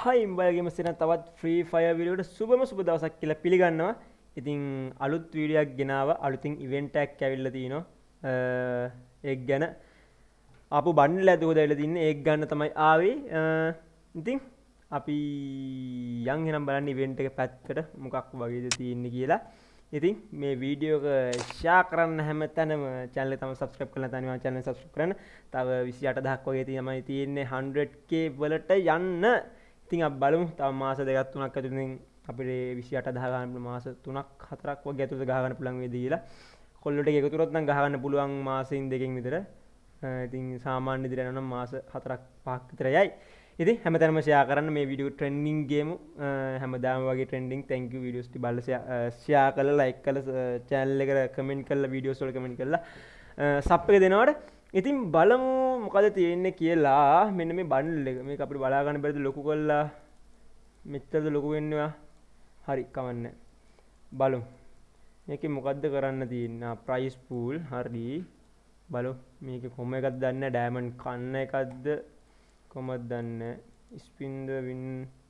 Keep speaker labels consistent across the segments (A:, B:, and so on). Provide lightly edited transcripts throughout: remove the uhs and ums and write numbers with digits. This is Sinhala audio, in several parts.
A: හයි උඹලගේම සෙන තවත් ෆ්‍රී ෆයර් වීඩියෝකට සුබම සුබ දවසක් කියලා පිළිගන්නවා. ඉතින් අලුත් වීඩියෝයක් ගෙනාව අලුතින් ඉවෙන්ට් එකක් ඇවිල්ලා තිනවා. ඒක ගැන ආපු බන්ඩල් ඇතුව දැවිලා තින්නේ ඒක ගන්න තමයි ආවේ. ඉතින් අපි යන් එනම් බලන්න ඉවෙන්ට් එක පැත්තට මොකක් වගේද තියෙන්නේ කියලා. ඉතින් මේ වීඩියෝ එක ෂෙයා කරන්න හැමතැනම channel එක තමයි subscribe කරලා නැත්නම් මේ channel එක subscribe කරන්න. තව 28000ක් වගේ තමයි තියෙන්නේ 100k වලට යන්න. ඉතින් අපි බලමු තව මාස දෙකක් තුනක් ඇතුළතින් අපිට 28000 ගන්න මාස 3ක් 4ක් වගේ ඇතුළත ගහ ගන්න පුළුවන් වේද කියලා. කොල්ලෝ ටික එකතු කරොත් නම් ගහ ගන්න පුළුවන් මාසෙන් දෙකකින් විතර. ඉතින් සාමාන්‍ය විදිහට යනවා නම් මාස 4ක් 5ක් විතර යයි. ඉතින් හැමතැනම ෂෙයා කරන්න මේ වීඩියෝ ට්‍රෙන්ඩින් ගේමු. හැමදාම වගේ ට්‍රෙන්ඩින් thank you videos ටි බලලා ෂෙයා කරලා like කරලා channel එකට කමෙන්ට් කරලා videos වල කමෙන්ට් කරලා සබ් එක දෙනවට. ඉතින් බලමු මොකද තියෙන්නේ කියලා. මෙන්න මේ බන්ඩල් එක මේක අපිට බලා ගන්න බැරිද ලොකු කරලා මෙච්චරද ලොකු වෙන්නේ. හරි කවන්නේ බලමු මේකේ මොකද්ද කරන්න තියෙන්නේ. price pool හරි බලමු මේකේ කොහොම එකක්ද දන්නේ නැහැ. diamond කන්න එකක්ද කොහොමද දන්නේ. spin the win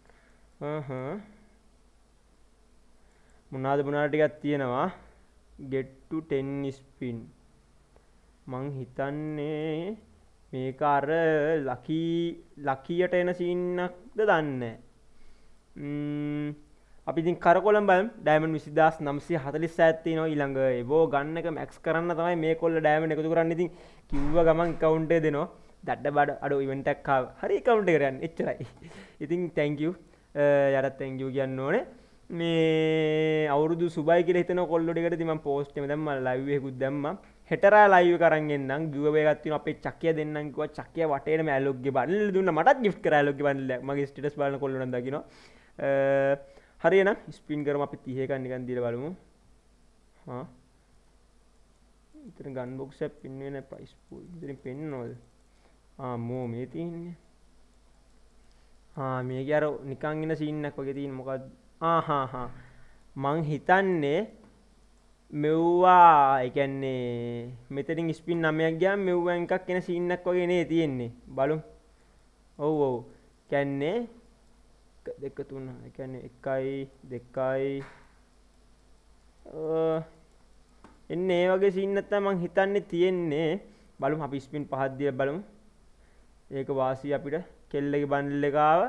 A: මොනවාද ටිකක් තියෙනවා. get to 10 spin මං හිතන්නේ මේක අර ලකියට එන සීන් එකක්ද දන්නේ. අපි ඉතින් කරකොලම් බලමු. ඩයමන්ඩ් 20947ක් තියෙනවා. ඊළඟ එවෝ ගන්න එක මැක්ස් කරන්න තමයි මේ කොල්ල ඩයමන්ඩ් එකතු කරන්නේ. ඉතින් කිව්ව ගමන් account එක දෙනවා. දඩ බඩ අඩෝ ඉවෙන්ට් එකක් ආව. හරි account එකට යන්න. එච්චරයි. ඉතින් thank you. යාට thank you කියන්න ඕනේ. මේ අවුරුදු සුබයි කියලා හිතන කොල්ලෝ ටිකට ඉතින් මම post එකම දැම්මා. live එකකුත් දැම්මා. හෙටරා live එක අරන් එන්නම්. giveaway එකක් තියෙනවා. අපේ චක්කිය දෙන්නම් කිව්වා. චක්කිය වටේටම ඇලොග් ගේ බන්ඩල් දුන්නා. මටත් gift කරා ඇලොග් ගේ බන්ඩල් එකක්. මගේ status බලන කොල්ලෝ නම් දකින්නවා. හරි එහෙනම් ස්පින් කරමු. අපි 30 එකක් නිකන් දීලා බලමු. ඉතින් ගන් බොක්ස් එක පින් වෙන price pool. ඉතින් පෙන්නනවද? මෝ මේ තියෙන්නේ. මේකේ අර නිකන් ඉන සීන් එකක් වගේ තියෙන මොකක්ද? මං හිතන්නේ මෙව්වා ඒ කියන්නේ මෙතනින් ස්පින් 9ක් ගියාම මෙව්වා එකක් එන සීන් එකක් වගේ නේ තියෙන්නේ. බලමු. ඔව් කියන්නේ 1 2 3 ඒ කියන්නේ 1 2 එන්නේ ඒ වගේ සීන් එකක් තමයි මං හිතන්නේ තියෙන්නේ. බලමු අපි ස්පින් 5ක් දීලා බලමු. ඒක වාසිය අපිට කෙල්ලගේ බන්ඩල් එක ආවා.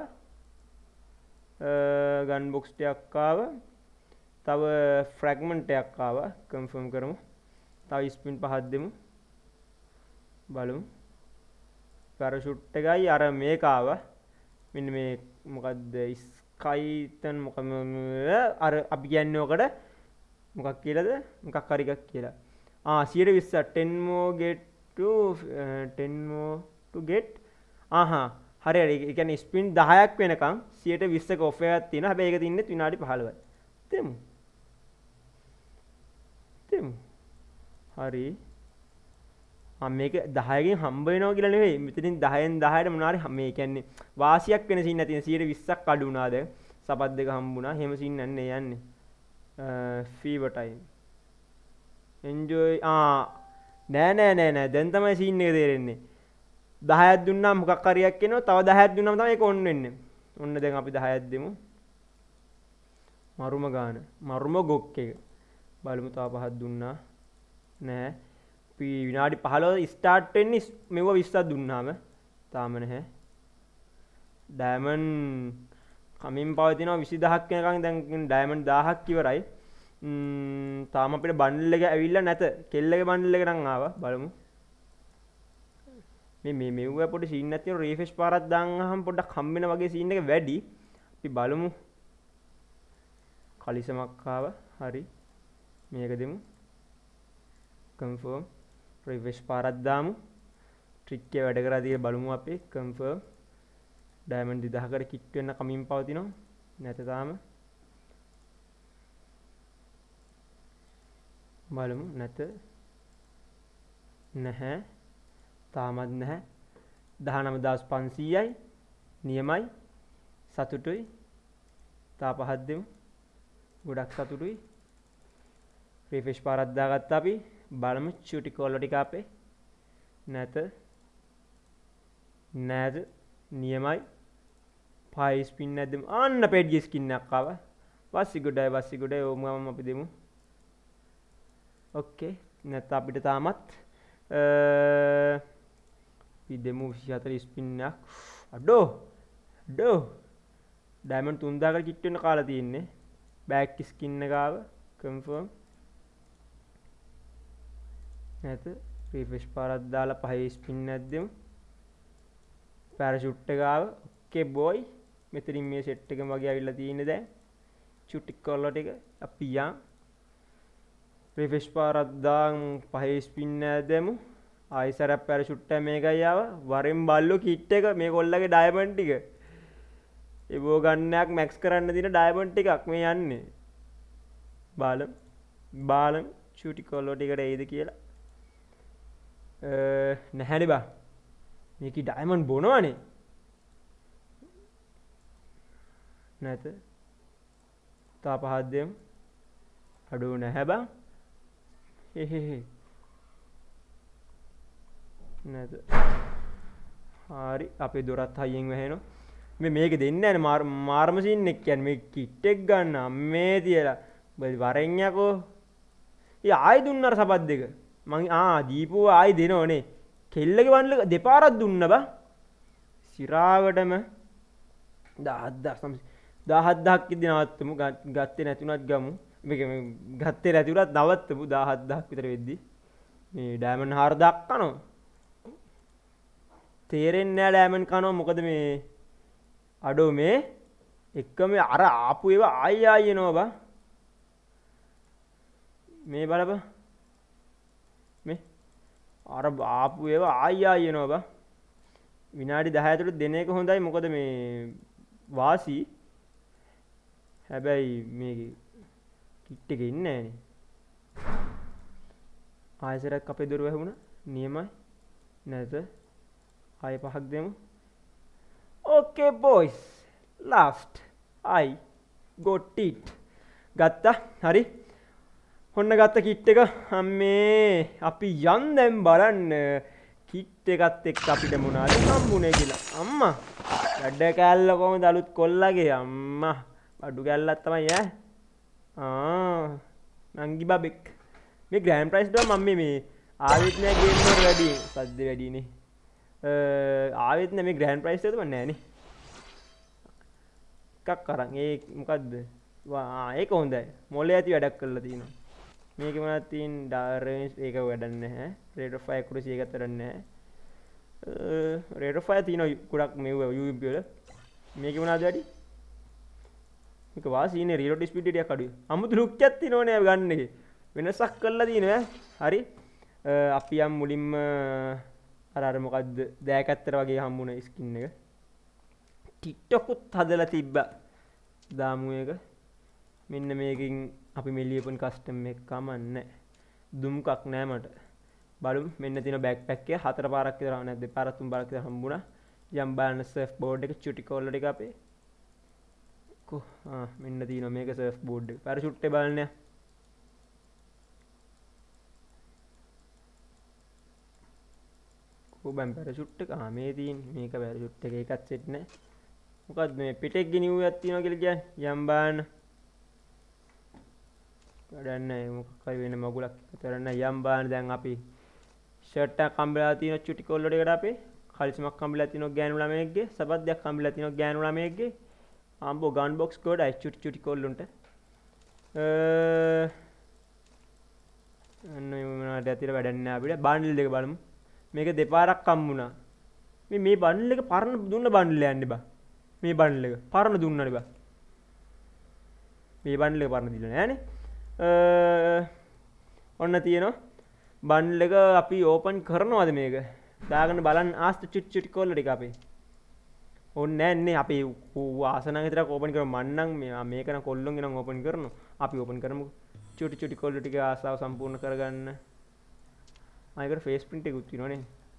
A: ගන් බොක්ස් ටිකක් ආවා. තව ෆ්‍රැග්මන්ට් එකක් ආවා. කන්ෆර්ම් කරමු. තව ස්පින් 5ක් දෙමු. බලමු. පැරෂූට් එකයි අර මේක ආවා. මෙන්න මේ මොකද්ද ස්කයිතන් මොකද අර අපි කියන්නේ ඔකට මොකක් කියලාද? මොකක් හරි එකක් කියලා. 120 10 more get to 10 more to get හරි හරි. ඒ කියන්නේ ස්පින් 10ක් වෙනකන් 120ක ඔෆ් එකක් තියෙනවා. හැබැයි ඒක තින්නේ විනාඩි 15යි. දෙමු. හරි. මේක 10කින් හම්බ වෙනවා කියලා නෙවෙයි. මෙතනින් 10න් 10ට මොනවාරි මේ කියන්නේ වාසියක් වෙන සීන් නැති 120ක් අඩු වුණා දැන්. සපත් දෙක හම්බුණා. එහෙම සීන් නැන්නේ යන්නේ. Fever time. එන්ජොයි නෑ. දැන් තමයි සීන් එක තේරෙන්නේ. 10ක් දුන්නාම මොකක් හරියක් එනවා. තව 10ක් දුන්නාම තමයි ඒක ඔන් වෙන්නේ. ඔන්න දැන් අපි 10ක් දෙමු. මරුම ගාන. මරුම ගොක් එක. බලමු තව 5ක් දුන්නා. නෑ. අපි විනාඩි 15 ස්ටාර්ට් වෙන්නේ මෙව 20ක් දුන්නාම. තාම නැහැ. ඩයමන්ඩ් කමින් පවතිනවා 20000ක් වෙනකන්. දැන් ඩයමන්ඩ් 1000ක් ඉවරයි. තාම අපිට බන්ඩල් එක ඇවිල්ලා නැත. කෙල්ලගේ බන්ඩල් එක නම් ආවා. බලමු. මේ මෙව්ව පොඩි සීන් එකක් තියෙනවා. රීෆ්‍රෙෂ් පාරක් දාන්නාම පොඩ්ඩක් හම්බෙන වගේ සීන් එක වැඩි. අපි බලමු. කලිසමක් ආවා. හරි. මේක දෙමු. කන්ෆර්ම්. රීෆ්‍රෙෂ් පාරක් දාමු. ට්‍රික් එක වැඩ කරලා තියෙලා බලමු අපි. කන්ෆර්ම්. ඩයමන්ඩ් 2000කට කිට් වෙන්න කමින් පවතිනවා. නැත තාම. බලමු. නැත. නැහැ. තාමත් නැහැ. 19500යි. නියමයි. සතුටුයි. තා 5ක් දෙමු. ගොඩක් සතුටුයි. රිෆ්‍රෙෂ් පාරක් දාගත්තා අපි. බලමු චූටි කොල්ල ටික අපේ. නැත. නියමයි. 5 ස්පින් එකක් දෙමු. අන්න පෙඩ්ගේ ස්කින් එකක් ආවා. වස්සි ගොඩයි ඕම ගමන් අපි දෙමු. ඕකේ. නැත්නම් අපිට තාමත් අපි දෙමු 24 ස්පින් එකක්. අඩෝ ඩයමන්ඩ් 3000කට කිට් වෙන්න කාලා තියෙන්නේ. බෑක් ස්කින් එක ආව කන්ෆර්ම්. නැත රිෆ්‍රෙෂ් පාරක් දාලා 5 ස්පින් එකක් දෙමු. පැරෂූට් එක ආව. ඕකේ බොයි. මෙතනින් මේ සෙට් එකම වගේ ඇවිල්ලා තියෙන්නේ දැන්. චුටි කොල්ල ටික අපි යන්. රිෆ්‍රෙෂ් පාරක් දාන් 5 ස්පින් එකක් දෙමු. ආයිසරක් පැරෂූට් එක මේකයි ආව. වරෙන් බල්ලෝ කිට් එක මේ කොල්ලගේ ඩයමන්ඩ් ටික. ඒවෝ ගන්නයක් මැක්ස් කරන්න දින ඩයමන්ඩ් ටිකක් මේ යන්නේ. බාලම් චුටි කොල්ල ටිකට එයිද කියලා. නැහැනේ බා. මේකේ ඩයමන්ඩ් බොනවනේ. නැත. තා පහක් දෙමු. අඩෝ නැහැ බා. හේ. නැත. හරි අපේ දොරත් හයියෙන් වැහෙනවා. මේක දෙන්නේ නැහැ මාර්ම සීන් එක කියන්නේ මේ කිට් එක ගන්න අම්මේ තියලා. වරෙන් යකෝ. ආයි දුන්නාර සබත් දෙක. මං දීපුව ආයි දෙනවනේ. කෙල්ලගේ වන්ල දෙපාරක් දුන්න බා. සිරාවටම 17000ක් ඉදි නවත්තමු. ගත්තේ නැතුණත් ගමු. මේක ගත්තේ නැතිුණත් නවත්තමු 17000ක් විතර වෙද්දි. මේ ඩයමන්ඩ් 4000ක් කනවා. තේරෙන්නේ නැහැ ඩයමන්ඩ් කනවා මොකද මේ අඩෝ මේ එක්කම අර ආපු ඒවා ආයි එනවා බා. මේ බලපන්. මේ අර ආපු ඒවා ආයි එනවා බා. විනාඩි 10 ඇතුළත දෙන එක හොඳයි මොකද මේ වාසි. හැබැයි මේ කිට් එකේ ඉන්නේ නැහනේ. ආයෙසරක් අපේ දොර වැහුණා. නියමයි. නැත. ආයෙ පහක් දෙමු. Okay boys. Last. I got it. ගත්තා. හරි. ඔන්න ගත්ත කිට් එක. අම්මේ අපි යන් දැන් බලන්න කිට් එකත් එක්ක අපිට මොනවද හම්බුනේ කියලා. අම්මා. වැඩ කෑල්ල කොහොමද අලුත් කොල්ලගේ අම්මා. බඩු කෑල්ලක් තමයි නංගි බබෙක්. මේ ග්‍රෑන්ඩ් ප්‍රයිස් දා මම මේ ආවෙත් නෑ ගේම් වල වැඩි. සද්ද වැඩිනේ. ආවෙත් නෑ මේ ග්‍රෑන්ඩ් ප්‍රයිස් එකද මන් නෑනේ. එකක් අරන් ඒ මොකද්ද? ඒක හොඳයි. මොලේ ඇති වැඩක් කරලා තිනවා. මේක මොනවද තියෙන රේන්ජ් ඒක වැඩක් නැහැ. රේට් ඔෆ් ෆයර් ඇකුරසි එකත් වැඩක් නැහැ. රේට් ඔෆ් ෆයර් තියෙනවා ගොඩක් මේ UMP වල. මේක මොනවද වැඩි? මේක වාසීනේ රීලෝඩ් ස්පීඩ් ටිකක් අඩුයි. අමුතු ලුක් එකක් තියෙනවනේ ගන්න එකේ. වෙනසක් කරලා තියෙනවා. හරි. අපි යම් මුලින්ම අර මොකද්ද දෑකත්තර වගේ හම්බුන ස්කින් එක. ටික්ටොකුත් හදලා තිබ්බා. දාමු එක. මෙන්න මේකෙන් අපි මෙලියපන් කස්ටම් එක කමන්නේ. දුම්කක් නෑ මට. බලමු මෙන්න තියෙන බෑක්පැක් එක 4 පාරක් විතර නැත්නම් 2 පාරක් 3 පාරක් විතර හම්බුණා. යම් බලන්න සර්ෆ් බෝඩ් එක චුටි කෝල්ල ටික අපේ. මෙන්න තියෙනවා මේක සර්ෆ් බෝඩ් එක. පැරෂූට් එක බලන්න. කොබම් පැරෂූට් එක මේ තියෙන්නේ. මේක පැරෂූට් එක එකක් සෙට් නෑ. මොකද්ද මේ පිටෙක් ගෙනියුව එකක් තියෙනවා කියලා කියන්නේ? යම් බලන්න. වැඩක් නෑ මොකක් හරි වෙන මගුලක් විතර නෑ. යම් බලන්න දැන් අපි ෂර්ට් එකක් හම්බෙලා තියෙන චුටි කෝල්ල ටිකට අපේ. කලිසමක් හම්බෙලා තියෙනවා ගෑනු ළමයෙක්ගේ. සබද්දයක් හම්බෙලා තියෙනවා ගෑනු ළමයෙක්ගේ. ආම්බෝ ගන් බොක්ස් ගොඩයි චුටි කොල්ලුන්ට. අන්න මොනවද ඇතිර වැඩක් නෑ අපිට. බන්ඩල් දෙක බලමු. මේක දෙපාරක් හම්බුණා. මේ බන්ඩල් එක පරණ දුන්න බන්ඩල් යන්නේ බා. මේ බන්ඩල් එක පරණ දුන්නනේ බා. මේ බන්ඩල් එක පරණ දීලා නෑනේ. ඔන්න තියෙනවා. බන්ඩල් එක අපි ඕපන් කරනවද මේක? දාගෙන බලන්න ආස්ත චුටි කොල්ල ටික අපේ. ඕනේ නෑනේ අපි ආසන විතරක් ඕපන් කරමු. මන්නම් මේක නම් කොල්ලොන්ගේ නම් ඕපන් කරනවා. අපි ඕපන් කරමු. චුටි කොල්ල ටික ආසාව සම්පූර්ණ කරගන්න. ආයෙකට ෆේස් ප්‍රින්ට් එකකුත් තියෙනවනේ.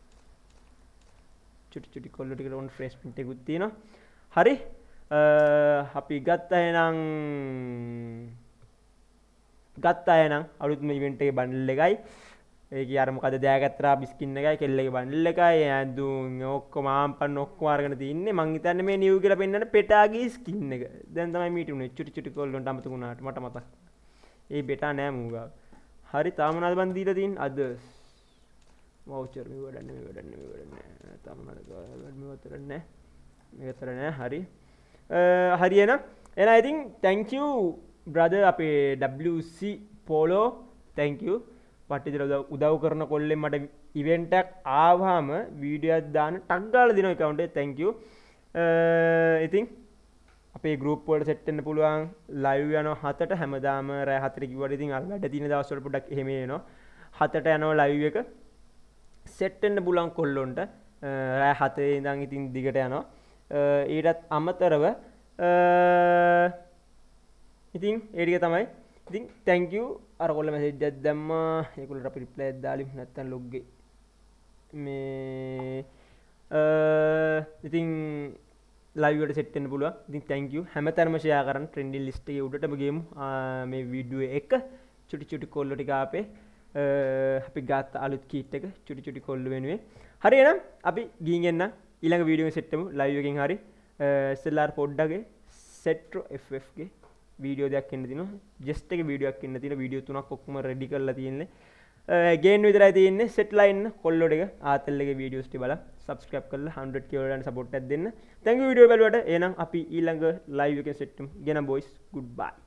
A: චුටි කොල්ල ටිකට ඕන ෆේස් ප්‍රින්ට් එකකුත් තියෙනවා. හරි. අපි ගත්තා එහෙනම් අලුත්ම ඉවෙන්ට් එකේ බන්ඩල් එකයි. ඒක අර මොකද දෑගත්තරා බිස්කින් එකයි කෙල්ලගේ බණ්ඩල් එකයි ඇඳුම් ඔක්කොම ආම්පන්න ඔක්කොම අරගෙන තින්නේ මං හිතන්නේ මේ නිව් කියලා පෙන්නන පෙටාගේ ස්කින් එක දැන් තමයි මීට උනේ චුටි චුටි කොල්ලොන්ට අමතක වුණාට මට මතක් ඒ බෙටා නෑ මූගාව හරි තාම මොනවද බන් දීලා තින්නේ අද වවුචර් මේ වැඩන්නේ තාම මොනවද මේ වතර නෑ මේතර නෑ හරි හරි එහෙනම් I think thank you brother අපේ WC polo thank you පට්ටිදර උදව් කරන කොල්ලෙන් මට ඉවෙන්ට් එකක් ආවම වීඩියෝ එකක් දාන්න ටග් ගාලා දෙනවා account එක thank you ඉතින් අපේ group වලට set වෙන්න පුළුවන් live යනවා 7ට හැමදාම රෑ 4ට කිව්වට ඉතින් අර වැඩ තියෙන දවස් වල පොඩ්ඩක් එහෙම එනවා 7ට යනවා live එක set වෙන්න පුළුවන් කොල්ලොන්ට රෑ 7 ඉඳන් ඉතින් දිගට යනවා ඊටත් අමතරව ඉතින් ඒ ටික තමයි ඉතින් thank you අර කොල්ල මැසේජ් එකක් දැම්මා ඒගොල්ලන්ට අපි රිප්ලයි එකක් දාලිමු නැත්තම් ලොග් මේ ඉතින් ලයිව් එකට සෙට් වෙන්න පුළුවන් ඉතින් thank you හැමතැනම ෂෙයා කරන්න ට්‍රෙන්ඩින් ලිස්ට් එකේ උඩටම ගේමු මේ වීඩියෝ එක චුටි චුටි කොල්ලෝ ටික අපේ අපි ගත්ත අලුත් කීට් එක චුටි චුටි කොල්ලෝ වෙනුවෙන් හරි එහෙනම් අපි ගිහින් එන්න ඊළඟ වීඩියෝ එකෙන් සෙට් වෙමු ලයිව් එකෙන් හරි SLR පොඩ්ඩගේ සෙට්‍රෝ FF ගේ වීඩියෝ දෙයක් එන්න තියෙනවා ජස්ට් එක වීඩියෝ එකක් එන්න තියෙනවා වීඩියෝ තුනක් ඔක්කොම රෙඩි කරලා තියෙන්නේ ගේන් විතරයි තියෙන්නේ සෙට්ලා ඉන්න කොල්ලෝ ටික ආතල් එකේ වීඩියෝස් ටික බලන්න subscribe කරලා 100k වලට support එකක් දෙන්න thank you වීඩියෝ බලුවට එහෙනම් අපි ඊළඟ live එකෙන් සෙට් වෙමු ගෙන boys goodbye